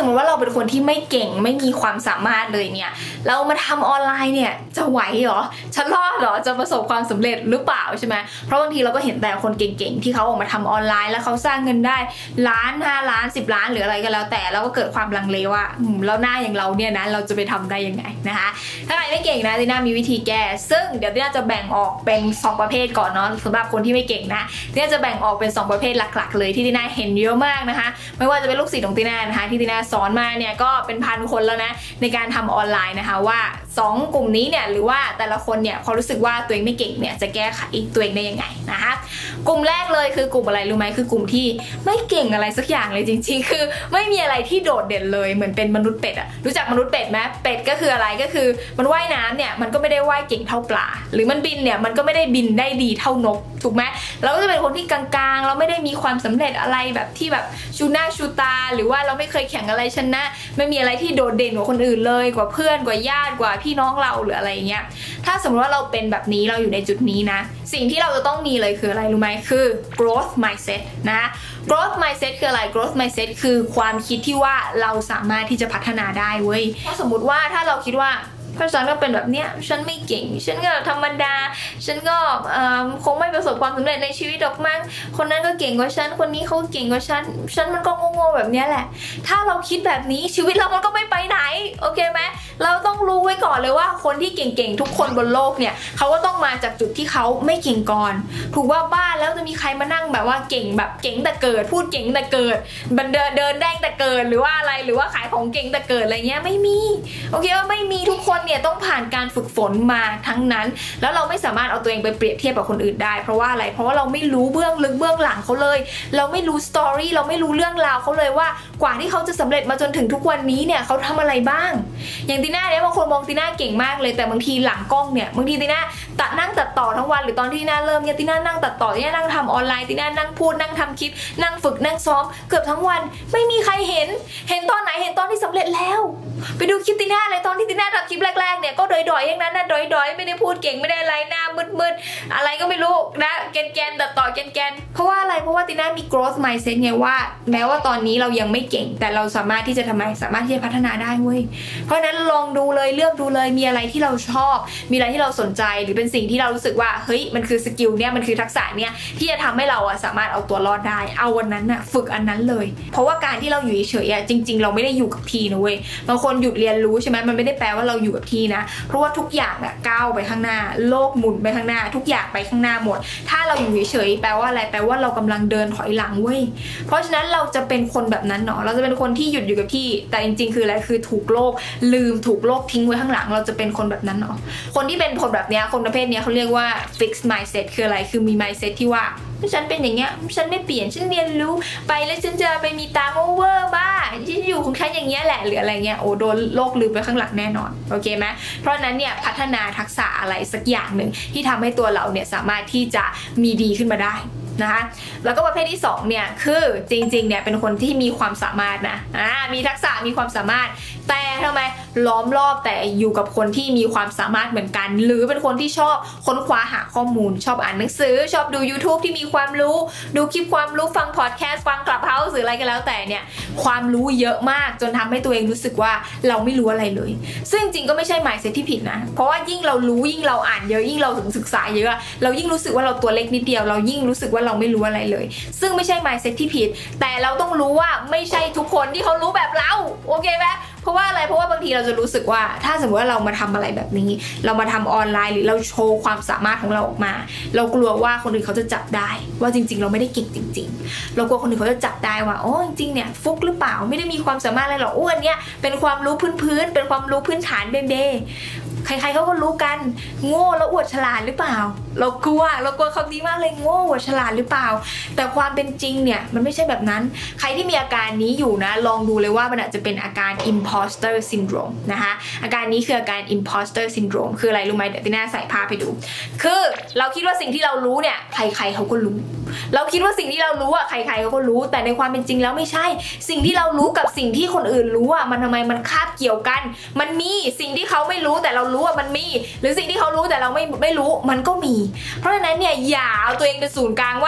สมมติว่าเราเป็นคนที่ไม่เก่งไม่มีความสามารถเลยเนี่ยเรามาทำออนไลน์เนี่ยจะไหวเหรอจะรอดเหรอจะประสบความสำเร็จหรือเปล่าใช่ไหมเพราะบางทีเราก็เห็นแต่คนเก่งๆที่เขาออกมาทำออนไลน์แล้วเขาสร้างเงินได้ล้าน5 ล้าน10 ล้านหรืออะไรก็แล้วแต่เราก็เกิดความลังเลว่าแล้วหน้าอย่างเราเนี่ยนะเราจะไปทำได้ยังไงนะคะถ้าใครไม่เก่งนะติน่ามีวิธีแก้ซึ่งเดี๋ยวติน่าจะแบ่งออกเป็น2 ประเภทก่อนเนาะสำหรับคนที่ไม่เก่งนะติน่าจะแบ่งออกเป็น2 ประเภทหลักๆเลยที่ติน่าเห็นเยอะมากนะคะไม่ว่าจะเป็นลูกศิษย์ของติน่านะคะที่ติน่าสอนมาเนี่ยก็เป็นพันคนแล้วนะในการทำออนไลน์นะคะว่า2 กลุ่มนี้เนี่ยหรือว่าแต่ละคนเนี่ยพอรู้สึกว่าตัวเองไม่เก่งเนี่ยจะแก้ไขตัวเองได้ยังไงนะคะกลุ่มแรกเลยคือกลุ่มอะไรรู้ไหมคือกลุ่มที่ไม่เก่งอะไรสักอย่างเลยจริงๆคือไม่มีอะไรที่โดดเด่นเลยเหมือนเป็นมนุษย์เป็ดอะรู้จักมนุษย์เป็ดไหมเป็ดก็คืออะไรก็คือมันว่ายน้ำเนี่ยมันก็ไม่ได้ว่ายเก่งเท่าปลาหรือมันบินเนี่ยมันก็ไม่ได้บินได้ดีเท่านกถูกไหมเราก็จะเป็นคนที่กลางๆเราไม่ได้มีความสำเร็จอะไรแบบที่แบบชูหน้าชูตาหรือว่าเราไม่เคยแข่งอะไรชนะไม่มีอะไรที่โดดเด่นกว่าคนอื่นเลยกว่าเพื่อนกว่าญาติกว่าพี่น้องเราหรืออะไรเงี้ยถ้าสมมติว่าเราเป็นแบบนี้เราอยู่ในจุดนี้นะสิ่งที่เราจะต้องมีเลยคืออะไรรู้ไหมคือ growth mindset นะ growth mindset คืออะไร growth mindset คือความคิดที่ว่าเราสามารถที่จะพัฒนาได้เว้ยเพราะสมมติว่าถ้าเราคิดว่าเพราะฉันก็เป็นแบบเนี้ยฉันไม่เก่งฉันก็ธรรมดาฉันก็คงไม่ประสบความสำเร็จในชีวิตหรอกมั้งคนนั้นก็เก่งกว่าฉันคนนี้เขาเก่งกว่าฉันมันก็โง่ๆแบบนี้แหละถ้าเราคิดแบบนี้ชีวิตเรามันก็ไม่ไปไหนโอเคไหมเราต้องรู้ไว้ก่อนเลยว่าคนที่เก่งๆทุกคนบนโลกเนี่ยเขาก็ต้องมาจากจุดที่เขาไม่เก่งก่อนถูกว่าบ้านแล้วจะมีใครมานั่งแบบว่าเก่งแบบเก่งแต่เกิดพูดเก่งแต่เกิดเดินแดงแต่เกิดหรือว่าอะไรหรือว่าขายของเก่งแต่เกิดอะไรเงี้ยไม่มีโอเคว่าไม่มีทุกคนเนี่ยต้องผ่านการฝึกฝนมาทั้งนั้นแล้วเราไม่สามารถเอาตัวเองไปเปรียบเทียบกับคนอื่นได้เพราะว่าอะไรเพราะว่าเราไม่รู้เบื้องลึกเบื้องหลังเขาเลยเราไม่รู้สตอรี่เราไม่รู้เรื่องราวเขาเลยว่ากว่าที่เขาจะสำเร็จมาจนถึงทุกวันนี้เนี่ยเขาทำอะไรบ้างอย่างตีน่าเนี่ยบางคนมองตีน่าเก่งมากเลยแต่บางทีหลังกล้องเนี่ยบางทีตีน่านั่งตัดต่อทั้งวันหรือตอนที่ตีน่าเริ่มเนี่ยตีน่านั่งตัดต่อตีน่านั่งทำออนไลน์ตีน่านั่งพูดนั่งทำคลิปนั่งฝึกนั่งซ้อมเกือบทั้งวันไม่มีใครเห็นตอนไหนเห็นตอนที่สำเร็จแล้วไปดูคลิปตีน่าเลยตอนที่ตีน่าทำคลิปแรกๆเนี่ยก็ดอยๆอย่างนั้นนะดอยๆไม่ได้พูดเก่งไม่ได้อะไรหน้ามืดๆอะไรก็ไม่รู้นะแกนตัดต่อแกนเพราะว่าอะไรเพราะว่าตีน่ามี growth mindset ไงว่าแม้ว่าตอนนี้เรายังไม่เก่งแต่เราสามารถที่จะสามารถที่จะพัฒนาได้เว้ยเพราะนั้นลองดูเลยเลือกดูเลยมีอะไรที่เราชอบมีอะไรที่เราสนใจหรือเป็นสิ่งที่เรารู้สึกว่าเฮ้ยมันคือสกิลเนี่ยมันคือทักษะเนี่ยที่จะทำให้เราสามารถเอาตัวรอดได้เอาวันนั้นน่ะฝึกอันนั้นเลยเพราะว่าการที่เราอยู่เฉยๆจริงๆเราไม่ได้อยู่กับที่นะเว้ยบางคนหยุดเรียนรู้ใช่ไหมมันไม่ได้แปลว่าเราอยู่กับที่นะเพราะว่าทุกอย่างก้าวไปข้างหน้าโลกหมุนไปข้างหน้าทุกอย่างไปข้างหน้าหมดถ้าเราอยู่เฉยๆแปลว่าอะไรแปลว่าเรากำลังเดินถอยหลังเว้ยเพราะฉะนั้นเราจะเป็นคนแบบนั้นเนาะเราจะเป็นคนที่หยุดอยู่กับที่แต่จริงๆคืออะไรคือถูกโลกลืมถูกโลกทิ้งไว้ข้างหลังเราจะเป็นคนแบบนั้นเนาะคนที่เป็นคนแบบนี้คนประเภทนี้เขาเรียกว่า fixed mindset คืออะไรคือมี mindset ที่ว่าฉันเป็นอย่างเงี้ยฉันไม่เปลี่ยนฉันเรียนรู้ไปแล้วฉันจะไปมีตาโอเวอร์บ้าฉันอยู่ของฉันอย่างเงี้ยแหละหรืออะไรเงี้ยโอ้โดนโลกลืมไปข้างหลังแน่นอนโอเคไหมเพราะนั้นเนี่ยพัฒนาทักษะอะไรสักอย่างหนึ่งที่ทำให้ตัวเราเนี่ยสามารถที่จะมีดีขึ้นมาได้นะคะแล้วก็ประเภทที่2เนี่ยคือจริงๆเนี่ยเป็นคนที่มีความสามารถนะมีทักษะมีความสามารถแต่ทำไมล้อมรอบแต่อยู่กับคนที่มีความสามารถเหมือนกันหรือเป็นคนที่ชอบค้นคว้าหาข้อมูลชอบอ่านหนังสือชอบดู YouTube ที่มีความรู้ดูคลิปความรู้ฟังพอดแคสต์ฟัง Clubhouse หรืออะไรก็แล้วแต่เนี่ยความรู้เยอะมากจนทำให้ตัวเองรู้สึกว่าเราไม่รู้อะไรเลยซึ่งจริงก็ไม่ใช่ mindset ที่ผิดนะเพราะว่ายิ่งเรารู้ยิ่งเราอ่านเยอะยิ่งเราศึกษาเยอะเรายิ่งรู้สึกว่าเราตัวเล็กนิดเดียวเรายิ่งรู้สึกว่าเราไม่รู้อะไรเลยซึ่งไม่ใช่ mindset ที่ผิดแต่เราต้องรู้ว่าไม่ใช่ทุกคนที่เขารู้แบบเราโอเคไหมเพราะว่าอะไรเพราะว่าบางทีเราจะรู้สึกว่าถ้าสมมติว่าเรามาทำอะไรแบบนี้เรามาทำออนไลน์หรือเราโชว์ความสามารถของเราออกมาเรากลัวว่าคนอื่นเขาจะจับได้ว่าจริงๆเราไม่ได้เก่งจริงๆเรากลัวคนอื่นเขาจะจับได้ว่าโอ้จริงๆเนี่ยฟุกหรือเปล่าไม่ได้มีความสามารถอะไรหรอกอ้วนเนี่ยเป็นความรู้พื้นๆเป็นความรู้พื้นฐานเบ้ใครๆเขาก็รู้กันโง่แล้วอวดฉลาดหรือเปล่าเรากลัวคำนี้มากเลยโง่อวดฉลาดหรือเปล่าแต่ความเป็นจริงเนี่ยมันไม่ใช่แบบนั้นใครที่มีอาการนี้อยู่นะลองดูเลยว่ามันอาจจะเป็นอาการ imposter syndrome นะคะอาการนี้คืออาการ imposter syndrome คืออะไรรู้ไหมเดี๋ยวตีน่าใส่ภาพให้ดูคือเราคิดว่าสิ่งที่เรารู้เนี่ยใครๆเขาก็รู้เราคิดว่าสิ่งที่เรารู้ใครๆเขาก็รู้แต่ในความเป็นจริงแล้วไม่ใช่สิ่งที่เรารู้กับสิ่งที่คนอื่นรู้มันทำไมมันคาบเกี่ยวกันมันมีสิ่งที่เขาไม่รู้แต่เรารู้มันมีหรือสิ่งที่เขารู้แต่เราไม่รู้มันก็มีเพราะฉะนั้นเนี่ยอย่าเอาตัวเองเป็นศูนย์กลางว่า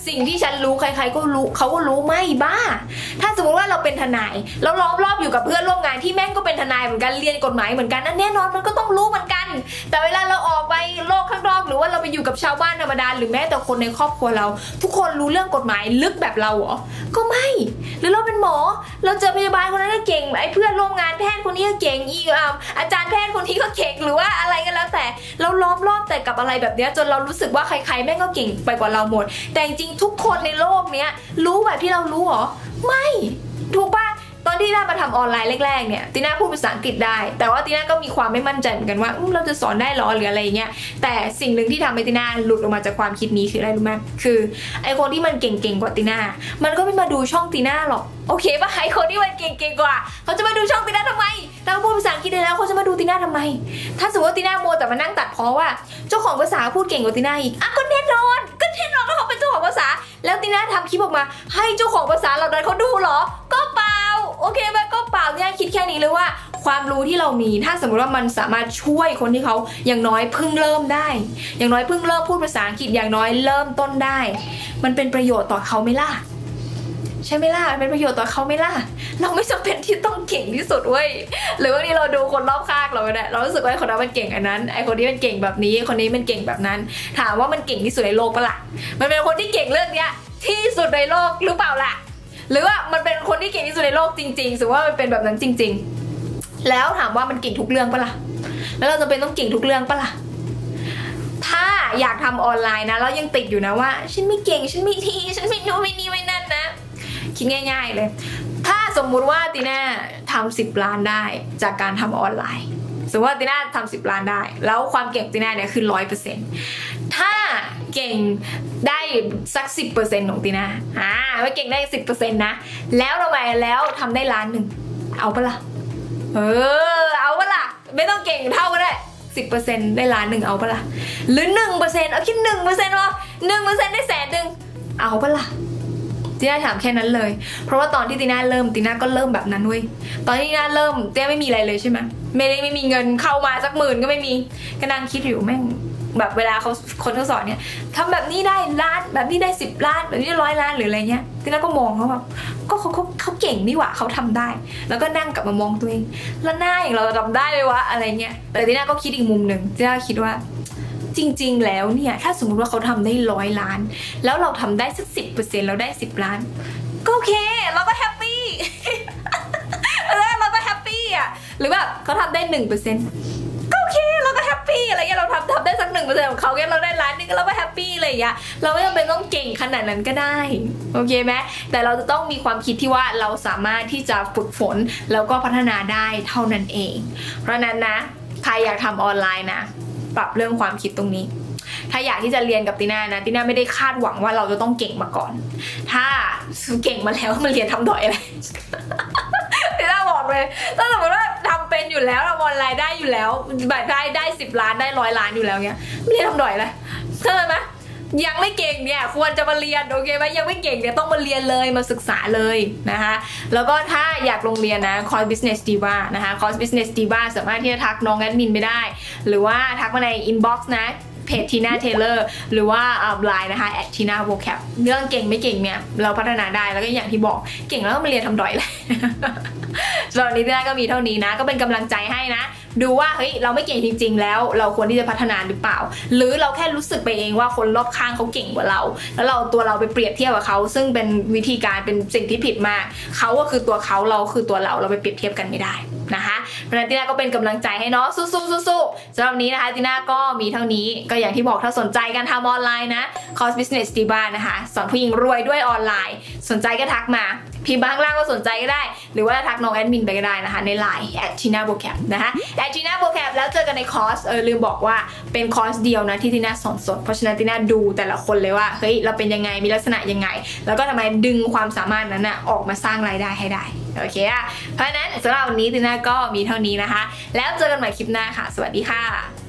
สิ่งที่ฉันรู้ใครๆก็รู้เขาก็รู้ไม่บ้าถ้าสมมติว่าเราเป็นทนายแล้วล้อมรอบอยู่กับเพื่อนร่วมงานที่แม่งก็เป็นทนายเหมือนกันเรียนกฎหมายเหมือนกันนั่นแน่นอนมันก็ต้องรู้เหมือนกันแต่เวลาเราออกไปโลกข้างนอกหรือว่าเราไปอยู่กับชาวบ้านธรรมดาหรือแม้แต่คนในครอบครัวเราทุกคนรู้เรื่องกฎหมายลึกแบบเราเหรอก็ไม่หรือเราเป็นหมอเราเจอพยาบาลคนนั้นก็เก่งไอ้เพื่อนร่วมงานแพทย์คนนี้ก็เก่งอีกอาจารย์แพทย์คนนี้ก็เก่งหรือว่าอะไรก็แล้วแต่เราล้อมรอบแต่กับอะไรแบบนี้จนเรารู้สึกว่าใครๆแม่งก็เก่งไปกว่าเราหมดแต่จริงๆทุกคนในโลกเนี้ยรู้แบบที่เรารู้เหรอไม่ถูกป่ะตอนที่น่ามาทำออนไลน์แรกๆเนี่ยตีน่าพูดภาษาอังกฤษได้แต่ว่าตีน่าก็มีความไม่มั่นใจเหมือนกันว่าเราจะสอนได้หรอหรืออะไรเงี้ยแต่สิ่งหนึ่งที่ทำให้ตีน่าหลุดออกมาจากความคิดนี้คืออะไรรู้ไหมคือไอคนที่มันเก่งๆกว่าตีน่ามันก็ไม่มาดูช่องตีน่าหรอกโอเคป่ะไอคนที่มันเก่งๆกว่าเขาจะมาดูช่องตีน่าทำไมเราพูดภาษาอังกฤษได้แล้วเขาจะมาดูตีน่าทำไมถ้าสมมติว่าตีน่าโมแต่มานั่งตัดเพราะว่าเจ้าของภาษาพูดเก่งกว่าตีน่าอีกก็แน่นอนว่าเขาเป็นเจ้าของภาษาแล้วตีน่าทำคลิปออกมาให้เจ้าของภาษาเหล่านั้นเขาดูเหรอก็เปล่าโอเคไหมก็เปล่าเนี่ยคิดแค่นี้เลยว่าความรู้ที่เรามีถ้าสมมติว่ามันสามารถช่วยคนที่เขาอย่างน้อยเพิ่งเริ่มได้อย่างน้อยเพิ่งเริ่มพูดภาษาอังกฤษอย่างน้อยเริ่มต้นได้มันเป็นประโยชน์ต่อเขาไหมล่ะใช่ไหมล่ะเป็นประโยชน์ต่อเขาไหมล่ะเราไม่จำเป็นที่ต้องเก่งที่สุดเว้ยหรือว่านี่เราดูคนรอบข้างเราเนี่ยเรารู้สึกว่าไอ้คนนั้นมันเก่งอันนั้นไอ้คนนี้มันเก่งแบบนี้คนนี้มันเก่งแบบนั้นถามว่ามันเก่งที่สุดในโลกปะล่ะมันเป็นคนที่เก่งเรื่องเนี้ยที่สุดในโลกหรือเปล่าล่ะหรือว่ามันเป็นคนที่เก่งที่สุดในโลกจริงๆสมมติว่ามันเป็นแบบนั้นจริงๆแล้วถามว่ามันเก่งทุกเรื่องปะล่ะแล้วเราจะเป็นต้องเก่งทุกเรื่องปะล่ะถ้าอยากทำออนไลน์นะแล้วยังติดอยู่นะว่าฉันไม่เก่งฉันไม่ทีฉันไม่นู้นไม่นี่ไม่นั่นนะคิดง่ายๆเลยถ้าสมมุติว่าตีน่าทำ10 ล้านได้จากการทำออนไลน์สมมติว่าตีน่าทำ10 ล้านได้แล้วความเก่งตีน่าเนี่ยคือ100%ถ้าเก่งได้สัก10%ของตีน่าไม่เก่งได้10%นะแล้วทำไมแล้วทำได้1 ล้านเอาปะล่ะเอาปะล่ะไม่ต้องเก่งเท่าก็ได้10%ได้1 ล้านเอาปะล่ะหรือ 1% เอาคิด 1% ว่า 1% ได้100,000เอาปะล่ะตีน่าถามแค่นั้นเลยเพราะว่าตอนที่ตีน่าเริ่มตีน่าก็เริ่มแบบนั้นเว้ยตอนที่ตีน่าเริ่มตีน่าไม่มีอะไรเลยใช่ไหมไม่มีเงินเข้ามาสัก10,000ก็ไม่มีก็นั่งคิดอยู่แม่งแบบเวลาเขาสอนเนี่ยทำแบบนี้ได้1 ล้านแบบนี้ได้10 ล้านแบบนี้ได้100 ล้านหรืออะไรเงี้ยตีน่าก็มองเขาแบบก็เขาเก่งนี่หว่าเขาทำได้แล้วก็นั่งกลับมามองตัวเองแล้วหน้าอย่างเราทำได้เลยวะอะไรเงี้ยแต่ตีน่าก็คิดอีกมุมหนึ่งตีน่าคิดว่าจริงๆแล้วเนี่ยถ้าสมมติว่าเขาทำได้100 ล้านแล้วเราทำได้สัก10%เราได้10 ล้านก็โอเคเราก็แฮปปี้ แล้วเราก็แฮปปี้อ่ะหรือแบบเขาทำได้1%ก็โอเคเราก็แฮปปี้อะไรเงี้ยเราทำได้สัก1%ของเขาเนี่ยเราได้1 ล้านเราก็แฮปปี้เลยอ่ะเราไม่จำเป็นต้องเก่งขนาดนั้นก็ได้โอเคไหมแต่เราจะต้องมีความคิดที่ว่าเราสามารถที่จะฝึกฝนแล้วก็พัฒนาได้เท่านั้นเองเพราะนั้นนะใครอยากทำออนไลน์นะปรับเรื่องความคิดตรงนี้ถ้าอยากที่จะเรียนกับตีน่านะตีน่าไม่ได้คาดหวังว่าเราจะต้องเก่งมาก่อนถ้าเก่งมาแล้วมาเรียนทำดอยอะไรตีน่าบอกเลยถ้าสมมติว่าทำเป็นอยู่แล้วทำออนไลน์ได้อยู่แล้วแบบได้10 ล้านได้100 ล้านอยู่แล้วเงี้ยไม่เรียนทำดอยอะไรเข้าใจไหมยังไม่เก่งเนี่ยควรจะมาเรียนโอเคไหมยังไม่เก่งเนี่ยต้องมาเรียนเลยมาศึกษาเลยนะคะแล้วก็ถ้าอยากลงเรียนนะคอร์ส Business Diva นะคะคอร์ส Business Diva สามารถที่จะทักน้องแอดมินไปได้หรือว่าทักมาใน inbox นะเพจทีน่าเทเลอร์หรือว่าไลน์นะคะ@TinaVocab เรื่องเก่งไม่เก่งเนี่ยเราพัฒนาได้แล้วก็อย่างที่บอกเก่งแล้วก็มาเรียนทำดอยเลยตอนนี้ทีน่าก็มีเท่านี้นะก็เป็นกำลังใจให้นะดูว่าเฮ้ยเราไม่เก่งจริงๆแล้วเราควรที่จะพัฒนาหรือเปล่าหรือเราแค่รู้สึกไปเองว่าคนรอบข้างเขาเก่งกว่าเราแล้วเราตัวเราไปเปรียบเทียบกับเขาซึ่งเป็นวิธีการเป็นสิ่งที่ผิดมากเขาก็คือตัวเขาเราคือตัวเราไปเปรียบเทียบกันไม่ได้นะคะเพราะฉะนั้นตีน่าก็เป็นกำลังใจให้เนาะสู้สำหรับนี้นะคะตีน่าก็มีเท่านี้ก็อย่างที่บอกถ้าสนใจการทำออนไลน์นะคอร์ส Business Diva นะคะสอนผู้หญิงรวยด้วยออนไลน์สนใจก็ทักมาพิมพ์ข้างล่างก็สนใจก็ได้หรือว่าทักน้องแอดมินไปก็ได้นะคะใน Line @TinaVocab นะคะ@TinaVocab แล้วเจอกันในคอร์สลืมบอกว่าเป็นคอร์สเดียวนะที่ตีน่าสอนสดเพราะฉะนั้นตีน่าดูแต่ละคนเลยว่าเฮ้ยเราเป็นยังไงมีลักษณะยังไงแล้วก็ทำไมดึงความสามารถนั้นออกมาสร้างรายได้ให้ได้โอเคเพราะฉะนั้นสำหรับวันนี้ตีน่าก็มีเท่านี้นะคะแล้วเจอกันใหม่คลิปหน้าค่ะสวัสดีค่ะ